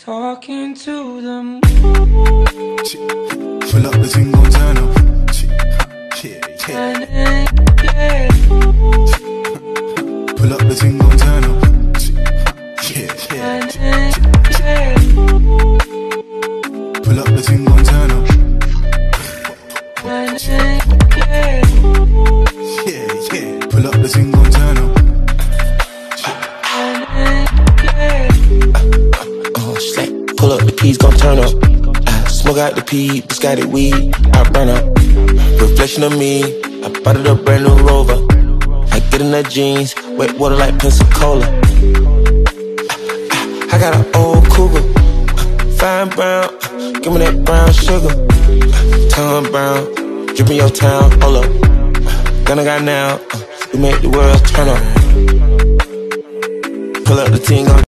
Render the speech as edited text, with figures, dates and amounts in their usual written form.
talking to the moon. Pull up, the thing gon' turn up. Yeah. Pull up, the thing gon' turn up. Yeah. Pull up, the thing gon' turn up. Yeah. Pull up, the thing gon' turn up. Pull up, the keys gon' turn up. I smoke out the pee, biscotti weed, I burn up. Reflection of me, I bought it a brand new Rover. I get in the jeans, wet water like Pensacola. I got an old cougar, fine brown, give me that brown sugar. Tongue brown, drippin' your town, hold up. Gonna got now, we make the world turn up. Pull up, the team gon'